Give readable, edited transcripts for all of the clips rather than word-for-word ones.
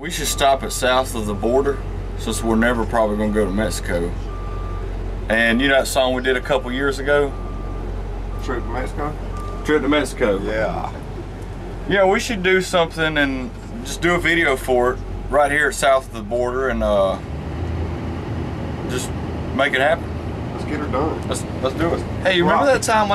We should stop it south of the border since we're never probably going to go to Mexico. And you know that song we did a couple years ago? Trip to Mexico? Trip to Mexico. Yeah. Yeah, we should do something and just do a video for it right here south of the border and just make it happen. Let's get her done. Let's do it. Hey, you remember that time when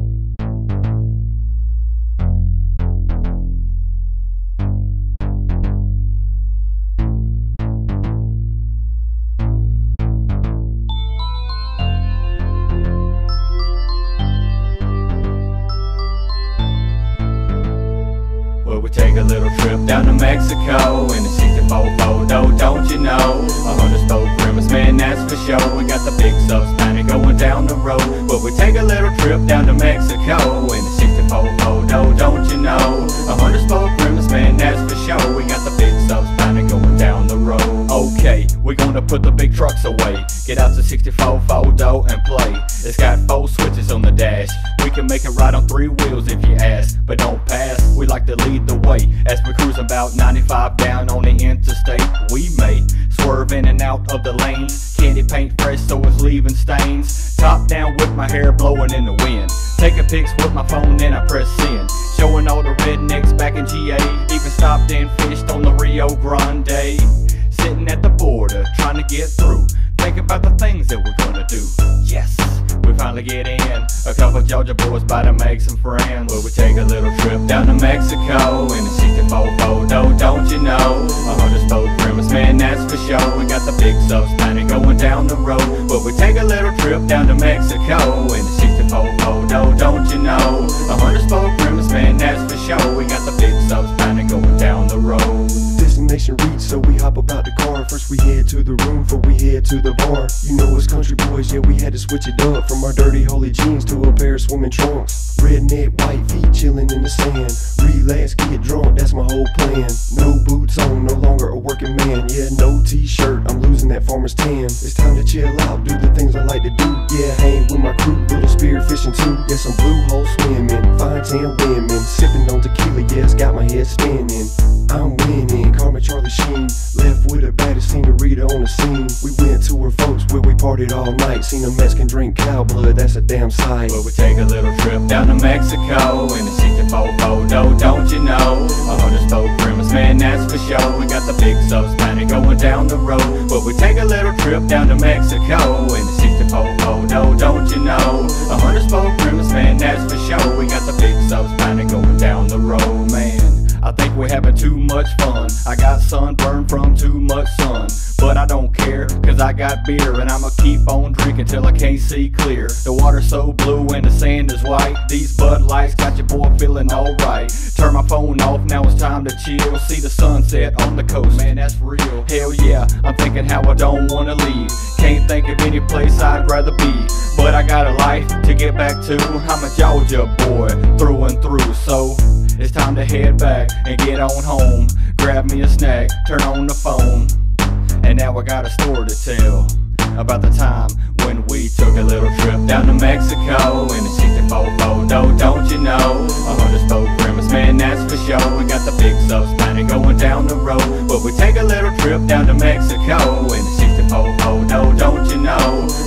we take a little trip down to Mexico in the 64 photo, don't you know? 100 spoke Grimace, man, that's for sure. We got the big Spanish going down the road. But we take a little trip down to Mexico in the 64 photo, don't you know? 100 spoke Grimace, man, that's for sure. We got the big Spanish going down the road. Okay, we're gonna put the big trucks away. Get out the 64 photo and play. It's got 4 switches on the dash. We can make it ride on 3 wheels if you ask, but don't pass. We like to lead the way as we cruise about 95 down on the interstate. We may swerve in and out of the lanes. Candy paint fresh so it's leaving stains. Top down with my hair blowing in the wind. Taking pics with my phone and I press send. Showing all the rednecks back in GA. Even stopped and fished on the Rio Grande. Sitting at the border trying to get through. Thinking about the things that we're gonna do. Yes, we finally get in. A couple Georgia boys about to make some friends. Well, we take a little trip down to Mexico in the 64 photo, don't you know? 100 spoke Grimace, man, that's for sure. We got the big Spanish going down the road. Well, we take a little trip down to Mexico in the 64 photo, don't you know? 100 spoke Grimace, man, that's for sure. We got the big Spanish going down the road. Destination reached, so we hop up out the car. First we head to the room, before we head to the bar. You know us country boys, yeah, we had to switch it up. From our dirty holy jeans to a pair of swimming trunks. Redneck white feet chilling in the sand. Relax, get drunk, that's my whole plan. No boots on, no longer a working man. Yeah, no t-shirt, I'm losing that farmer's tan. It's time to chill out, do the things I like to do. Yeah, hang with my crew, little spear fishing too. Yeah, some blue hole swimming, fine tan women. Sipping on tequila, yeah, it's got my head spinning. I'm winning, Carmen Charlie Sheen. Left with a baddest senorita on the scene. We went to her folks where we partied all night. Seen a Mexican drink cow blood, that's a damn sight. But we take a little trip down to Mexico in the 64 photo, don't you know? 100 spoke Grimace, man, that's for sure. We got the big Spanish going down the road. But we take a little trip down to Mexico in the 64 photo, don't you know? 100 spoke Grimace, man, that's for sure. We got the big Spanish going down the road, man. I think we're having too much fun. I got sunburned from too much sun, but I don't care, cause I got beer. And I'ma keep on drinking till I can't see clear. The water's so blue and the sand is white. These Bud Lights got your boy feeling alright. Turn my phone off, now it's time to chill. See the sunset on the coast, man, that's real. Hell yeah, I'm thinking how I don't wanna leave. Can't think of any place I'd rather be. But I got a life to get back to. I'm a Georgia boy, through and through. So it's time to head back and get on home. Grab me a snack, turn on the phone. And now I got a story to tell about the time when we took a little trip down to Mexico in the 64 photo, don't you know? 100 spoke Grimace, man, that's for sure. We got the big Spanish going down the road. But we take a little trip down to Mexico in the 64 photo, don't you know?